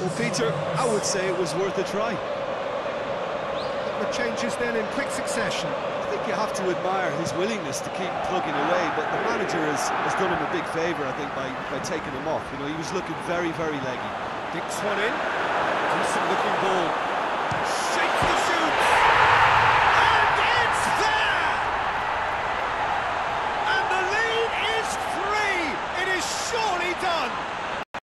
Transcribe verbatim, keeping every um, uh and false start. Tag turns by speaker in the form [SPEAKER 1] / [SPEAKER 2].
[SPEAKER 1] Well, Peter, I would say it was worth a try.
[SPEAKER 2] The changes then in quick succession.
[SPEAKER 1] I think you have to admire his willingness to keep plugging away, but the manager has, has done him a big favour, I think, by, by taking him off. You know, he was looking very, very leggy.
[SPEAKER 2] Dicks one in. Decent looking ball. Shakes the